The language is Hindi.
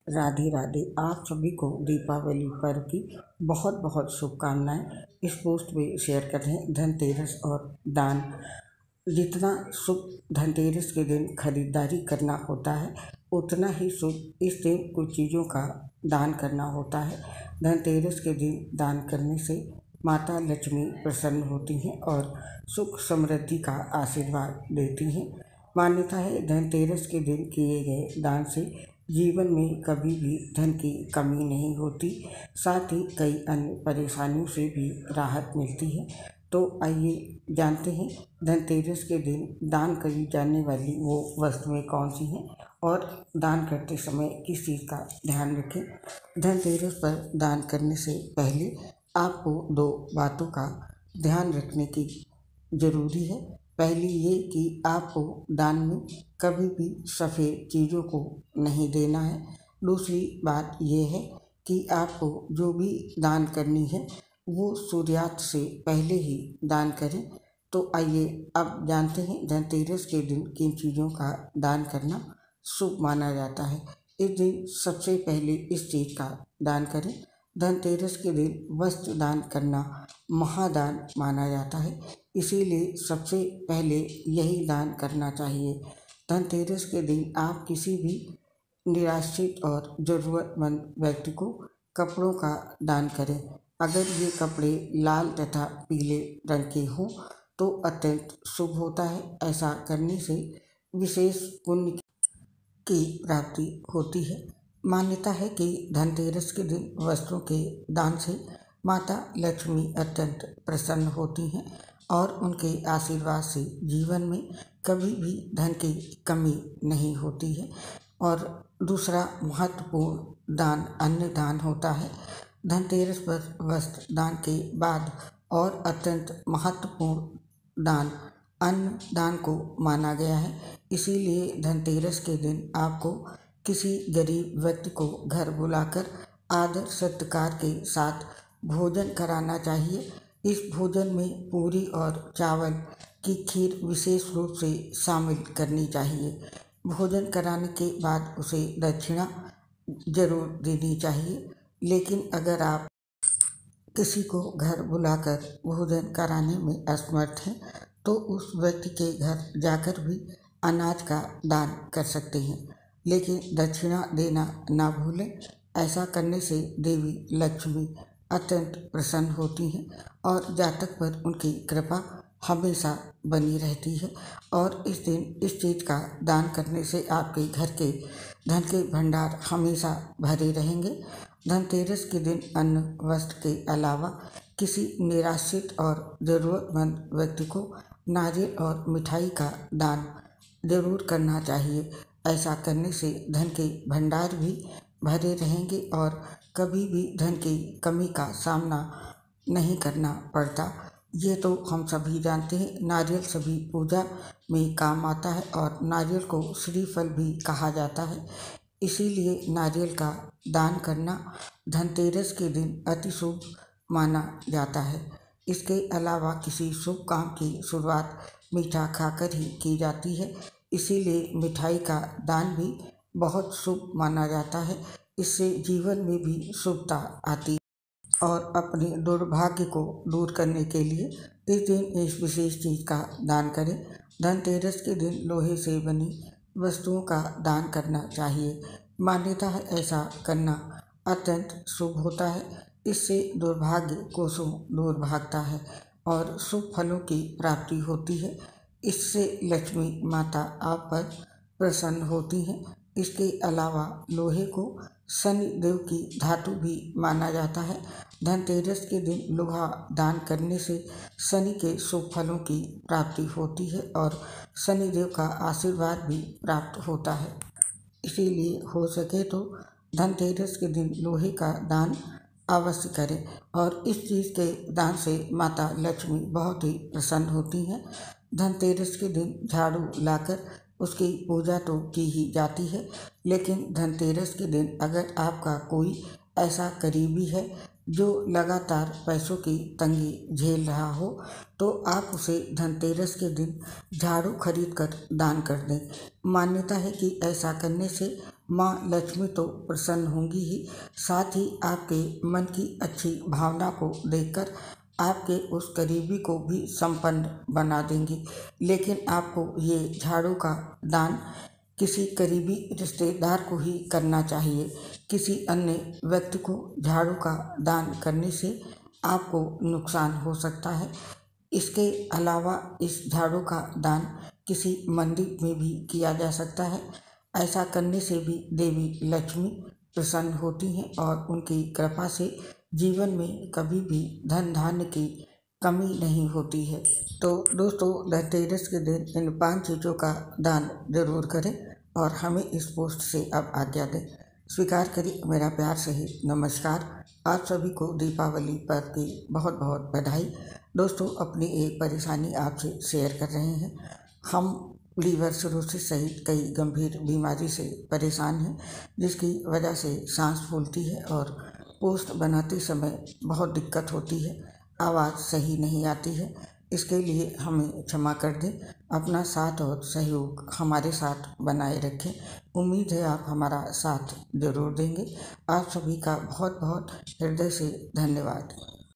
राधे राधे। आप सभी को दीपावली पर्व की बहुत बहुत शुभकामनाएं। इस पोस्ट में शेयर कर रहे हैं धनतेरस और दान। जितना शुभ धनतेरस के दिन खरीदारी करना होता है, उतना ही शुभ इस दिन कुछ चीज़ों का दान करना होता है। धनतेरस के दिन दान करने से माता लक्ष्मी प्रसन्न होती हैं और सुख समृद्धि का आशीर्वाद देती हैं। मान्यता है धनतेरस के दिन किए गए दान से जीवन में कभी भी धन की कमी नहीं होती, साथ ही कई अन्य परेशानियों से भी राहत मिलती है। तो आइए जानते हैं धनतेरस के दिन दान करी जाने वाली वो वस्तुएं कौन सी हैं और दान करते समय किस चीज़ का ध्यान रखें। धनतेरस पर दान करने से पहले आपको दो बातों का ध्यान रखने की ज़रूरी है। पहली ये कि आपको दान में कभी भी सफ़ेद चीज़ों को नहीं देना है। दूसरी बात यह है कि आपको जो भी दान करनी है वो सूर्यास्त से पहले ही दान करें। तो आइए अब जानते हैं धनतेरस के दिन किन चीज़ों का दान करना शुभ माना जाता है। इस दिन सबसे पहले इस चीज़ का दान करें। धनतेरस के दिन वस्त्र दान करना महादान माना जाता है, इसीलिए सबसे पहले यही दान करना चाहिए। धनतेरस के दिन आप किसी भी निराश्रित और ज़रूरतमंद व्यक्ति को कपड़ों का दान करें। अगर ये कपड़े लाल तथा पीले रंग के हों तो अत्यंत शुभ होता है। ऐसा करने से विशेष पुण्य की प्राप्ति होती है। मान्यता है कि धनतेरस के दिन वस्त्रों के दान से माता लक्ष्मी अत्यंत प्रसन्न होती हैं और उनके आशीर्वाद से जीवन में कभी भी धन की कमी नहीं होती है। और दूसरा महत्वपूर्ण दान अन्न दान होता है। धनतेरस पर वस्त्र दान के बाद और अत्यंत महत्वपूर्ण दान अन्न दान को माना गया है, इसीलिए धनतेरस के दिन आपको किसी गरीब व्यक्ति को घर बुलाकर आदर सत्कार के साथ भोजन कराना चाहिए। इस भोजन में पूरी और चावल की खीर विशेष रूप से शामिल करनी चाहिए। भोजन कराने के बाद उसे दक्षिणा जरूर देनी चाहिए। लेकिन अगर आप किसी को घर बुलाकर भोजन कराने में असमर्थ हैं तो उस व्यक्ति के घर जाकर भी अनाज का दान कर सकते हैं, लेकिन दक्षिणा देना ना भूलें। ऐसा करने से देवी लक्ष्मी अत्यंत प्रसन्न होती हैं और जातक पर उनकी कृपा हमेशा बनी रहती है। और इस दिन इस चीज़ का दान करने से आपके घर के धन के भंडार हमेशा भरे रहेंगे। धनतेरस के दिन अन्न वस्त्र के अलावा किसी निराश्रित और ज़रूरतमंद व्यक्ति को नारियल और मिठाई का दान जरूर करना चाहिए। ऐसा करने से धन के भंडार भी भरे रहेंगे और कभी भी धन की कमी का सामना नहीं करना पड़ता। ये तो हम सभी जानते हैं। नारियल सभी पूजा में काम आता है और नारियल को श्रीफल भी कहा जाता है, इसीलिए नारियल का दान करना धनतेरस के दिन अति शुभ माना जाता है। इसके अलावा किसी शुभ काम की शुरुआत मीठा खाकर ही की जाती है, इसीलिए मिठाई का दान भी बहुत शुभ माना जाता है। इससे जीवन में भी शुभता आती है। और अपने दुर्भाग्य को दूर करने के लिए इस दिन इस विशेष चीज़ का दान करें। धनतेरस के दिन लोहे से बनी वस्तुओं का दान करना चाहिए। मान्यता है ऐसा करना अत्यंत शुभ होता है। इससे दुर्भाग्य कोसों दूर भागता है और शुभ फलों की प्राप्ति होती है। इससे लक्ष्मी माता आप पर प्रसन्न होती हैं। इसके अलावा लोहे को शनि देव की धातु भी माना जाता है। धनतेरस के दिन लोहा दान करने से शनि के शुभ फलों की प्राप्ति होती है और शनि देव का आशीर्वाद भी प्राप्त होता है। इसीलिए हो सके तो धनतेरस के दिन लोहे का दान अवश्य करें और इस चीज़ के दान से माता लक्ष्मी बहुत ही प्रसन्न होती हैं। धनतेरस के दिन झाड़ू लाकर उसकी पूजा तो की ही जाती है, लेकिन धनतेरस के दिन अगर आपका कोई ऐसा करीबी है जो लगातार पैसों की तंगी झेल रहा हो तो आप उसे धनतेरस के दिन झाड़ू खरीद कर दान कर दें। मान्यता है कि ऐसा करने से माँ लक्ष्मी तो प्रसन्न होंगी ही, साथ ही आपके मन की अच्छी भावना को देखकर आपके उस करीबी को भी संपन्न बना देंगी। लेकिन आपको ये झाड़ू का दान किसी करीबी रिश्तेदार को ही करना चाहिए। किसी अन्य व्यक्ति को झाड़ू का दान करने से आपको नुकसान हो सकता है। इसके अलावा इस झाड़ू का दान किसी मंदिर में भी किया जा सकता है। ऐसा करने से भी देवी लक्ष्मी प्रसन्न होती हैं और उनकी कृपा से जीवन में कभी भी धन धान्य की कमी नहीं होती है। तो दोस्तों, धनतेरस के दिन इन 5 चीज़ों का दान जरूर करें और हमें इस पोस्ट से अब आज्ञा दें। स्वीकार करिए मेरा प्यार सही नमस्कार। आप सभी को दीपावली पर्व की बहुत बहुत बधाई। दोस्तों, अपनी एक परेशानी आपसे शेयर कर रहे हैं। हम लीवर सिरोसिस सहित कई गंभीर बीमारी से परेशान हैं, जिसकी वजह से सांस फूलती है और पोस्ट बनाते समय बहुत दिक्कत होती है, आवाज़ सही नहीं आती है। इसके लिए हमें क्षमा कर दें। अपना साथ और सहयोग हमारे साथ बनाए रखें। उम्मीद है आप हमारा साथ जरूर देंगे। आप सभी का बहुत बहुत हृदय से धन्यवाद।